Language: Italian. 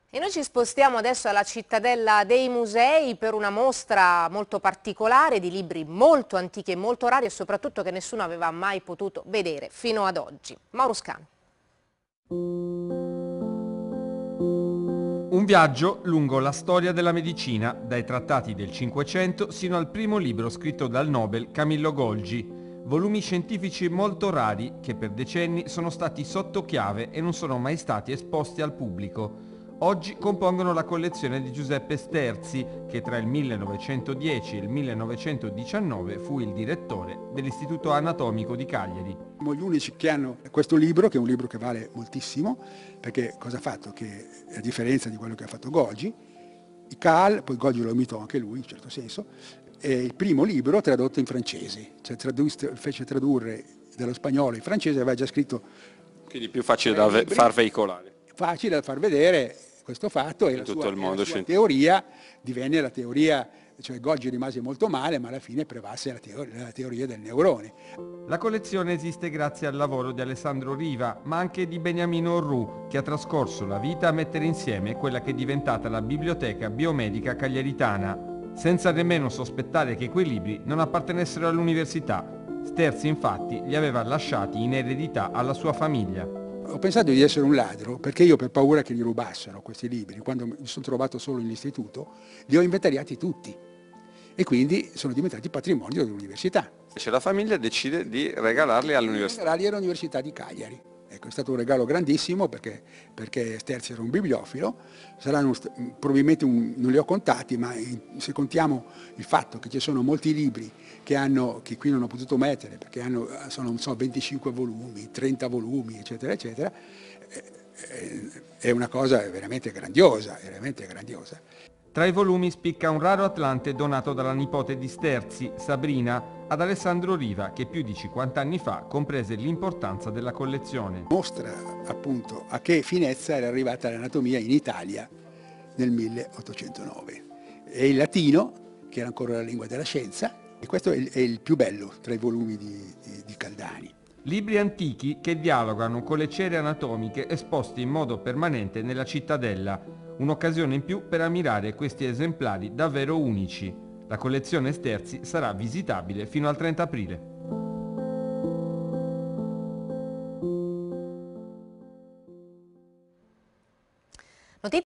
E noi ci spostiamo adesso alla Cittadella dei Musei per una mostra molto particolare di libri molto antichi e molto rari e soprattutto che nessuno aveva mai potuto vedere fino ad oggi. Mauro Scano. Un viaggio lungo la storia della medicina, dai trattati del Cinquecento sino al primo libro scritto dal Nobel Camillo Golgi. Volumi scientifici molto rari che per decenni sono stati sotto chiave e non sono mai stati esposti al pubblico. Oggi compongono la collezione di Giuseppe Sterzi, che tra il 1910 e il 1919 fu il direttore dell'Istituto Anatomico di Cagliari. Siamo gli unici che hanno questo libro, che è un libro che vale moltissimo, perché cosa ha fatto? Che a differenza di quello che ha fatto Golgi, i Cal, poi Golgi lo imitò anche lui in un certo senso, è il primo libro tradotto in francese, cioè fece tradurre dallo spagnolo in francese, aveva già scritto. Quindi più facile da far veicolare. Facile da far vedere questo fatto e la sua teoria divenne la teoria, cioè Golgi rimase molto male, ma alla fine prevalse la teoria del neurone. La collezione esiste grazie al lavoro di Alessandro Riva, ma anche di Beniamino Orru, che ha trascorso la vita a mettere insieme quella che è diventata la Biblioteca Biomedica Cagliaritana, senza nemmeno sospettare che quei libri non appartenessero all'università. Sterzi infatti li aveva lasciati in eredità alla sua famiglia. Ho pensato di essere un ladro perché io, per paura che li rubassero questi libri, quando mi sono trovato solo in istituto, li ho inventariati tutti e quindi sono diventati patrimonio dell'università. La famiglia decide di regalarli all'università. Regalarli all'Università di Cagliari. Ecco, è stato un regalo grandissimo perché Sterzi era un bibliofilo, saranno probabilmente non li ho contati, ma se contiamo il fatto che ci sono molti libri che qui non ho potuto mettere perché sono non so, 25 volumi, 30 volumi, eccetera, eccetera, è una cosa veramente grandiosa, veramente grandiosa. Tra i volumi spicca un raro Atlante donato dalla nipote di Sterzi, Sabrina, ad Alessandro Riva, che più di 50 anni fa comprese l'importanza della collezione. Mostra appunto a che finezza era arrivata l'anatomia in Italia nel 1809. È il latino, che era ancora la lingua della scienza, e questo è il più bello tra i volumi di Caldani. Libri antichi che dialogano con le cere anatomiche esposte in modo permanente nella cittadella, un'occasione in più per ammirare questi esemplari davvero unici. La collezione Sterzi sarà visitabile fino al 30 aprile.